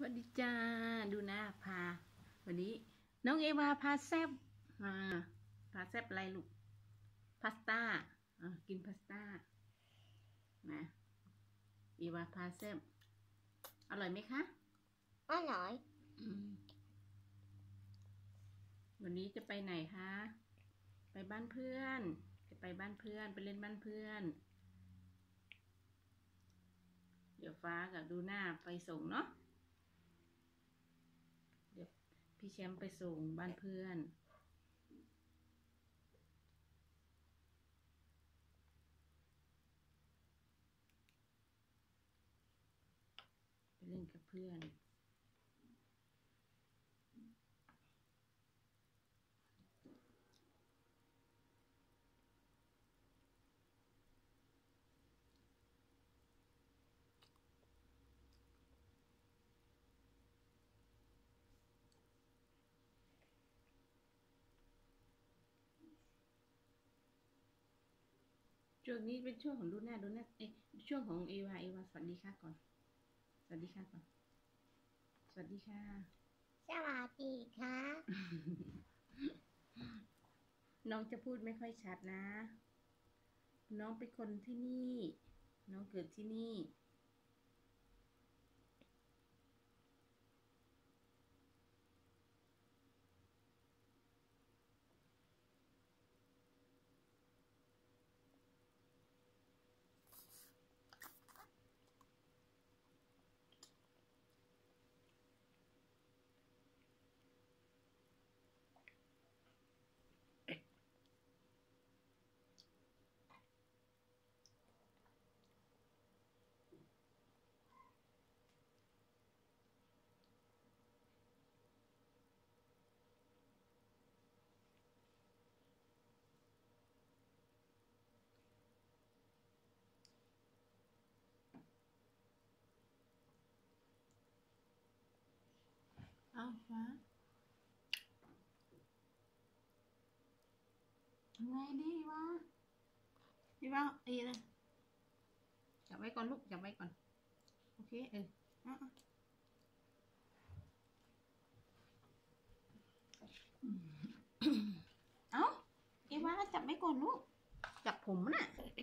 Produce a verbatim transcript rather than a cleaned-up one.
วัสดีจ้าดูนะพาวันนี้น้องเอวาพาแซบอ่าพาแซบอะไรลูกพาสต้าอ่ากินพาสต้านะเอวาพาแซบอร่อยไหมคะอร่อยวันนี้จะไปไหนคะไปบ้านเพื่อนจะไปบ้านเพื่อนไปเล่นบ้านเพื่อนเดี๋ยวฟ้ากับดูหน้าไปส่งเนาะเดี๋ยวพี่แชมป์ไปส่งบ้านเพื่อนไปเล่นกับเพื่อนช่วงนี้เป็นช่วงของดูหน้าดูหน้าเอ้ช่วงของเอวาเอวาสวัสดีค่ะก่อนสวัสดีค่ะก่อนสวัสดีค่ะสวัสดีค่ะน้องจะพูดไม่ค่อยชัดนะ น้องเป็นคนที่นี่ น้องเกิดที่นี่อ้าวฟ้าทำไงดีวะพี่ว่าเอ้นะจับไว้ก่อนลูกจับไว้ก่อน โอเค เออเอ้าเอ้าเอว่าจับไว้ก่อนลูก จับผมน่ะ